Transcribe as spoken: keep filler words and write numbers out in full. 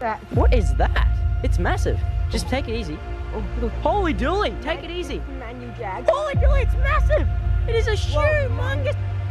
that. What is that? It's massive. Just take it easy. Oh, Holy dooly, take it easy. Man, you jag. Holy dooly, it's massive. It is a humongous.